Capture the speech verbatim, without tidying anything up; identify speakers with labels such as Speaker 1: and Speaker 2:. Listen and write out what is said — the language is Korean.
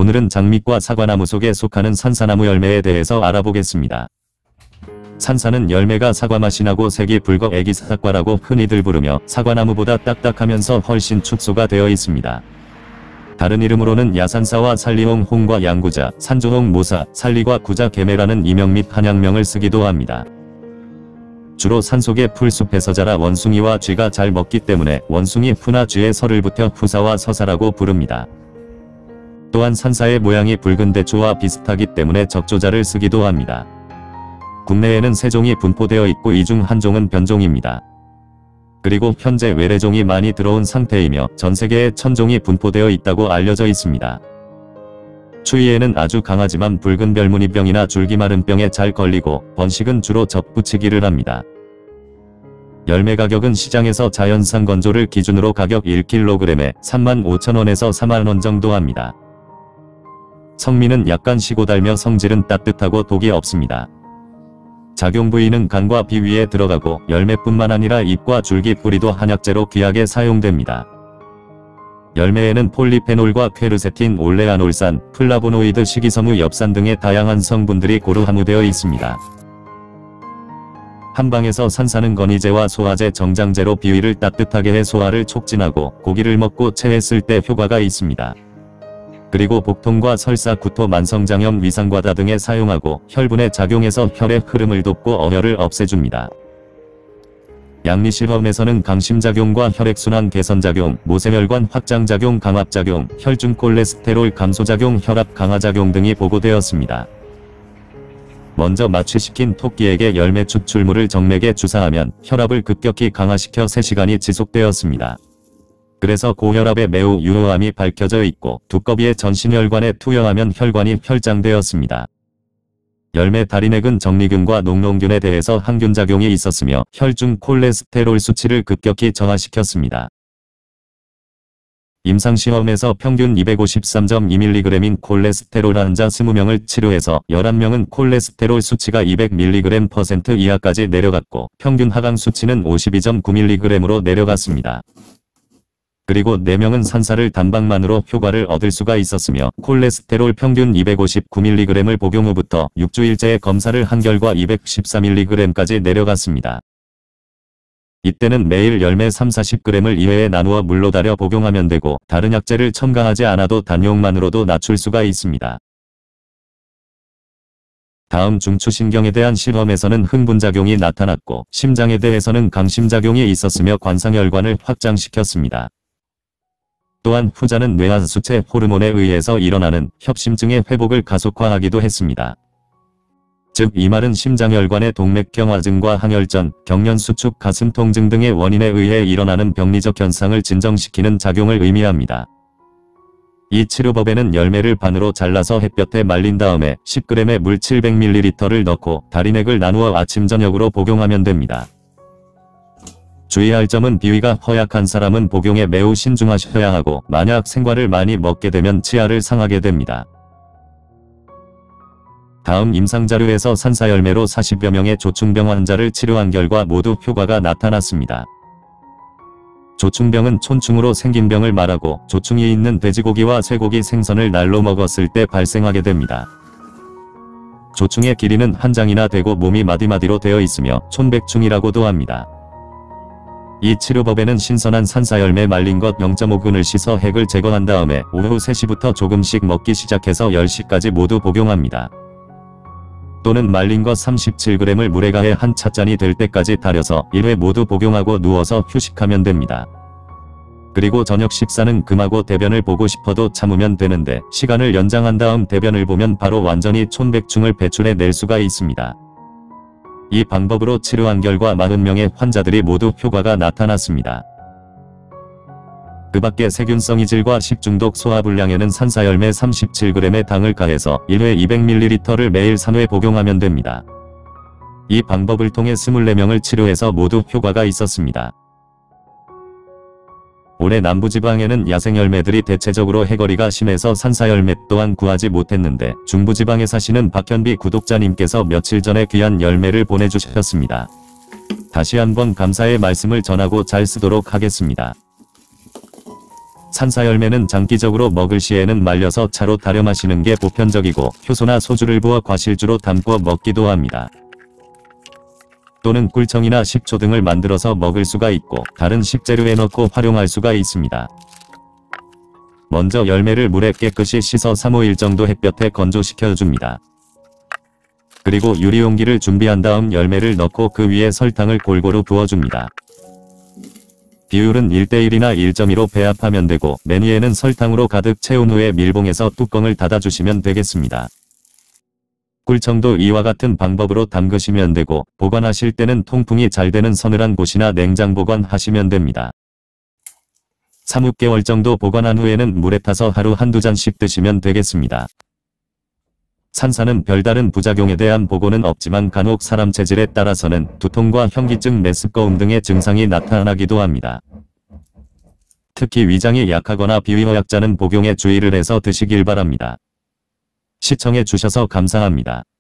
Speaker 1: 오늘은 장미과 사과나무 속에 속하는 산사나무 열매에 대해서 알아보겠습니다. 산사는 열매가 사과맛이 나고 색이 붉어 애기사과라고 흔히들 부르며 사과나무보다 딱딱하면서 훨씬 축소가 되어 있습니다. 다른 이름으로는 야산사와 산리홍, 홍과 양구자, 산조홍, 모사, 산리과 구자, 개매라는 이명 및 한약명을 쓰기도 합니다. 주로 산속의 풀숲에서 자라 원숭이와 쥐가 잘 먹기 때문에 원숭이 푸나 쥐에 설을 붙여 푸사와 서사라고 부릅니다. 또한 산사의 모양이 붉은 대추와 비슷하기 때문에 적조자를 쓰기도 합니다. 국내에는 세 종이 분포되어 있고 이 중 한 종은 변종입니다. 그리고 현재 외래종이 많이 들어온 상태이며 전세계에 천 종이 분포되어 있다고 알려져 있습니다. 추위에는 아주 강하지만 붉은 별무늬병이나 줄기마름병에 잘 걸리고 번식은 주로 접붙이기를 합니다. 열매 가격은 시장에서 자연산 건조를 기준으로 가격 일 킬로그램에 삼만 오천 원에서 사만 원 정도 합니다. 성미는 약간 시고 달며 성질은 따뜻하고 독이 없습니다. 작용 부위는 간과 비 위에 들어가고 열매뿐만 아니라 잎과 줄기 뿌리도 한약재로 귀하게 사용됩니다. 열매에는 폴리페놀과 퀘르세틴, 올레아놀산, 플라보노이드, 식이섬유, 엽산 등의 다양한 성분들이 고루 함유되어 있습니다. 한방에서 산사는 건의제와 소화제, 정장제로 비위를 따뜻하게 해 소화를 촉진하고 고기를 먹고 체했을 때 효과가 있습니다. 그리고 복통과 설사, 구토, 만성장염, 위상과다 등에 사용하고 혈분에 작용해서 혈의 흐름을 돕고 어혈을 없애줍니다. 양리실험에서는 강심작용과 혈액순환 개선작용, 모세혈관 확장작용, 강압작용, 혈중 콜레스테롤 감소작용, 혈압 강화작용 등이 보고되었습니다. 먼저 마취시킨 토끼에게 열매 추출물을 정맥에 주사하면 혈압을 급격히 강화시켜 세 시간이 지속되었습니다. 그래서 고혈압에 매우 유효함이 밝혀져 있고 두꺼비의 전신혈관에 투여하면 혈관이 혈장되었습니다. 열매 다리넥은 정리균과 녹농균에 대해서 항균작용이 있었으며 혈중 콜레스테롤 수치를 급격히 저하시켰습니다. 임상시험에서 평균 이백오십삼 점 이 밀리그램인 콜레스테롤 환자 이십 명을 치료해서 열한 명은 콜레스테롤 수치가 이백 밀리그램 퍼센트 이하까지 내려갔고 평균 하강 수치는 오십이 점 구 밀리그램으로 내려갔습니다. 그리고 네 명은 산사를 단방만으로 효과를 얻을 수가 있었으며 콜레스테롤 평균 이백오십구 밀리그램을 복용 후부터 육 주일째 검사를 한 결과 이백십사 밀리그램까지 내려갔습니다. 이때는 매일 열매 삼, 사십 그램을 이 회에 나누어 물로 달여 복용하면 되고 다른 약재를 첨가하지 않아도 단용만으로도 낮출 수가 있습니다. 다음 중추신경에 대한 실험에서는 흥분작용이 나타났고 심장에 대해서는 강심작용이 있었으며 관상혈관을 확장시켰습니다. 또한 후자는 뇌하수체 호르몬에 의해서 일어나는 협심증의 회복을 가속화하기도 했습니다. 즉 이 말은 심장혈관의 동맥경화증과 항혈전, 경련수축, 가슴통증 등의 원인에 의해 일어나는 병리적 현상을 진정시키는 작용을 의미합니다. 이 치료법에는 열매를 반으로 잘라서 햇볕에 말린 다음에 십 그램의 물 칠백 밀리리터를 넣고 다리넥을 나누어 아침 저녁으로 복용하면 됩니다. 주의할 점은 비위가 허약한 사람은 복용에 매우 신중하셔야 하고 만약 생과를 많이 먹게 되면 치아를 상하게 됩니다. 다음 임상자료에서 산사열매로 사십여 명의 조충병 환자를 치료한 결과 모두 효과가 나타났습니다. 조충병은 촌충으로 생긴 병을 말하고 조충이 있는 돼지고기와 쇠고기, 생선을 날로 먹었을 때 발생하게 됩니다. 조충의 길이는 한 장이나 되고 몸이 마디마디로 되어 있으며 촌백충이라고도 합니다. 이 치료법에는 신선한 산사열매 말린 것 영 점 오 근을 씻어 핵을 제거한 다음에 오후 세 시부터 조금씩 먹기 시작해서 열 시까지 모두 복용합니다. 또는 말린 것 삼십칠 그램을 물에 가해 한 찻잔이 될 때까지 달여서 일 회 모두 복용하고 누워서 휴식하면 됩니다. 그리고 저녁 식사는 금하고 대변을 보고 싶어도 참으면 되는데 시간을 연장한 다음 대변을 보면 바로 완전히 촌백충을 배출해 낼 수가 있습니다. 이 방법으로 치료한 결과 사십 명의 환자들이 모두 효과가 나타났습니다. 그 밖에 세균성 이질과 식중독, 소화불량에는 산사열매 삼십칠 그램의 당을 가해서 일 회 이백 밀리리터를 매일 삼 회 복용하면 됩니다. 이 방법을 통해 이십사 명을 치료해서 모두 효과가 있었습니다. 올해 남부지방에는 야생열매들이 대체적으로 해거리가 심해서 산사열매 또한 구하지 못했는데 중부지방에 사시는 박현비 구독자님께서 며칠 전에 귀한 열매를 보내주셨습니다. 다시 한번 감사의 말씀을 전하고 잘 쓰도록 하겠습니다. 산사 열매는 장기적으로 먹을 시에는 말려서 차로 달여 마시는 게 보편적이고 효소나 소주를 부어 과실주로 담궈 먹기도 합니다. 또는 꿀청이나 식초 등을 만들어서 먹을 수가 있고 다른 식재료에 넣고 활용할 수가 있습니다. 먼저 열매를 물에 깨끗이 씻어 삼, 오 일 정도 햇볕에 건조시켜줍니다. 그리고 유리용기를 준비한 다음 열매를 넣고 그 위에 설탕을 골고루 부어줍니다. 비율은 일 대 일이나 일 점 이로 배합하면 되고 맨 위에는 설탕으로 가득 채운 후에 밀봉해서 뚜껑을 닫아주시면 되겠습니다. 꿀청도 이와 같은 방법으로 담그시면 되고 보관하실 때는 통풍이 잘 되는 서늘한 곳이나 냉장 보관하시면 됩니다. 삼, 육 개월 정도 보관한 후에는 물에 타서 하루 한두 잔씩 드시면 되겠습니다. 산사는 별다른 부작용에 대한 보고는 없지만 간혹 사람 체질에 따라서는 두통과 현기증, 메스꺼움 등의 증상이 나타나기도 합니다. 특히 위장이 약하거나 비위허약자는 복용에 주의를 해서 드시길 바랍니다. 시청해 주셔서 감사합니다.